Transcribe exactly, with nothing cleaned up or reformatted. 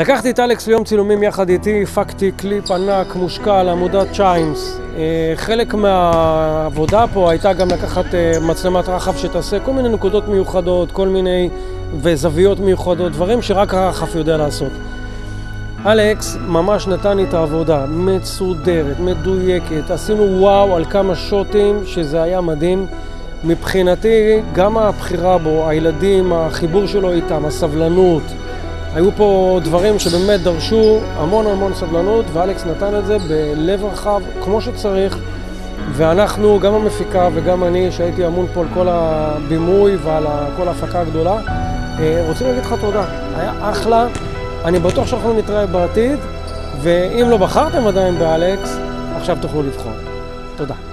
לקחתי את אלכס ליום צילומים יחד איתי, הפקתי קליפ ענק, מושקע, לעמודת צ'יימס. חלק מהעבודה פה הייתה גם לקחת מצלמת רחב שתעשה כל מיני נקודות מיוחדות, כל מיני וזוויות מיוחדות, דברים שרק הרחב יודע לעשות. אלכס ממש נתן לי את העבודה, מסודרת, מדויקת, עשינו וואו על כמה שוטים שזה היה מדהים. מבחינתי גם הבחירה בו, הילדים, החיבור שלו איתם, הסבלנות, היו פה דברים שבאמת דרשו המון המון סבלנות, ואלכס נתן את זה בלב רחב כמו שצריך, ואנחנו, גם המפיקה וגם אני, שהייתי אמון פה על כל הבימוי ועל כל ההפקה הגדולה, רוצים להגיד לך תודה. היה אחלה, אני בטוח שאנחנו נתראה בעתיד, ואם לא בחרתם עדיין באלכס, עכשיו תוכלו לבחור. תודה.